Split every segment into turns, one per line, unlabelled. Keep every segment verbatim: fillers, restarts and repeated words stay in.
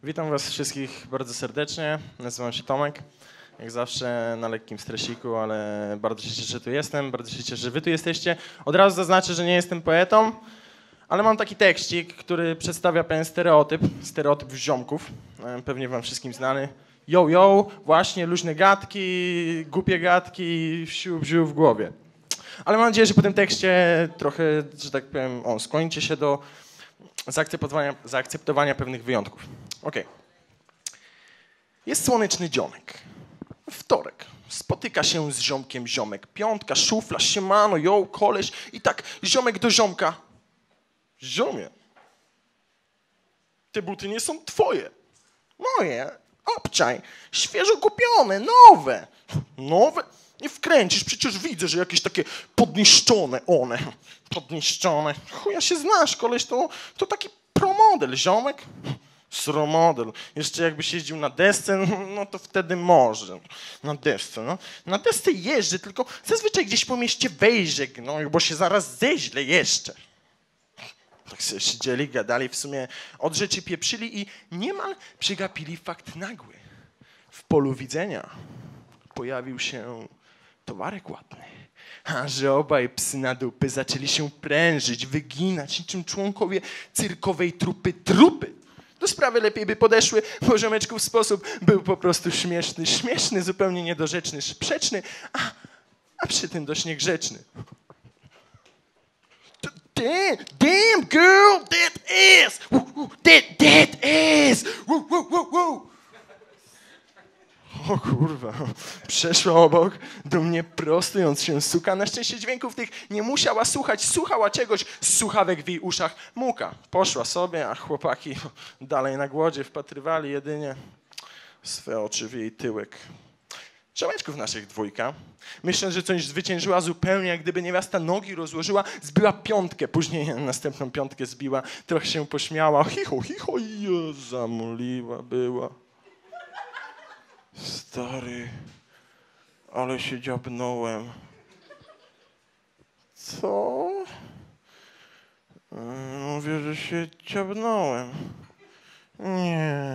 Witam was wszystkich bardzo serdecznie, nazywam się Tomek, jak zawsze na lekkim stresiku, ale bardzo się cieszę, że tu jestem, bardzo się cieszę, że wy tu jesteście. Od razu zaznaczę, że nie jestem poetą, ale mam taki tekścik, który przedstawia pewien stereotyp, stereotyp ziomków, pewnie wam wszystkim znany. Yo, yo, właśnie luźne gadki, głupie gadki, wsiu, wziu w głowie. Ale mam nadzieję, że po tym tekście trochę, że tak powiem, o, skłonicie się do zaakceptowania, zaakceptowania pewnych wyjątków. Okej. Okay. Jest słoneczny dzionek. Wtorek. Spotyka się z ziomkiem ziomek. Piątka, szufla, siemano, yo, koleś. I tak ziomek do ziomka. Ziomie, te buty nie są twoje. Moje. Obczaj. Świeżo kupione, nowe. Nowe? Nie wkręcisz, przecież widzę, że jakieś takie podniszczone one. Podniszczone. Chuja się znasz, koleś, to, to taki promodel, ziomek. Sromodel. Jeszcze jakbyś jeździł na desce, no to wtedy może. Na desce, no. Na desce jeżdżę, tylko zazwyczaj gdzieś po mieście wejrzę, no, bo się zaraz zeźle jeszcze. Tak sobie siedzieli, gadali, w sumie od rzeczy pieprzyli i niemal przegapili fakt nagły. W polu widzenia pojawił się towarek ładny, a że obaj psy na dupy zaczęli się prężyć, wyginać, niczym członkowie cyrkowej trupy trupy. Do sprawy lepiej by podeszły, bo ziomeczków sposób był po prostu śmieszny, śmieszny, zupełnie niedorzeczny, sprzeczny, a, a przy tym dość niegrzeczny. Damn, damn girl, that ass! That, that ass! Woo, woo, woo, woo. O kurwa, przeszła obok, do mnie prostując się suka. Na szczęście dźwięków tych nie musiała słuchać, słuchała czegoś z słuchawek w jej uszach. Muka poszła sobie, a chłopaki dalej na głodzie wpatrywali jedynie swe oczy w jej tyłek. Ziomeczków naszych dwójka, myśląc, że coś zwyciężyła zupełnie, jak gdyby niewiasta nogi rozłożyła, zbiła piątkę, później następną piątkę zbiła, trochę się pośmiała, chicho, chicho, i zamuliła była. Stary, ale się dziabnąłem. Co? Mówię, że się dziabnąłem. Nie.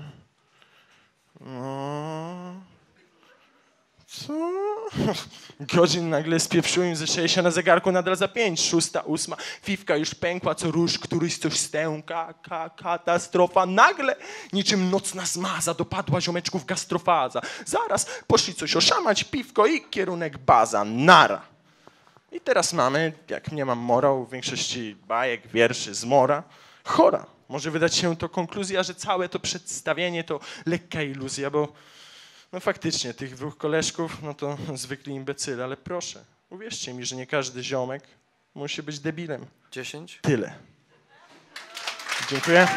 No. Co? Godzin nagle spieprzył im ze sześć, a na zegarku nadal za pięć, szósta, ósma. Fifka już pękła, co róż, któryś coś stęka, ka, katastrofa. Nagle, niczym nocna zmaza, dopadła ziomeczków gastrofaza. Zaraz poszli coś oszamać, piwko i kierunek baza. Nara. I teraz mamy, jak nie mam morał, w większości bajek, wierszy z mora, chora. Może wydać się to konkluzja, że całe to przedstawienie to lekka iluzja, bo no faktycznie, tych dwóch koleżków, no to zwykli imbecyle, ale proszę, uwierzcie mi, że nie każdy ziomek musi być debilem.
Dziesięć?
Tyle. Dziękuję.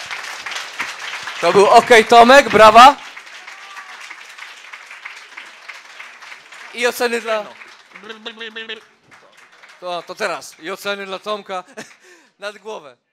To był OK Tomek, brawa. I oceny dla... To, to teraz. I oceny dla Tomka nad głowę.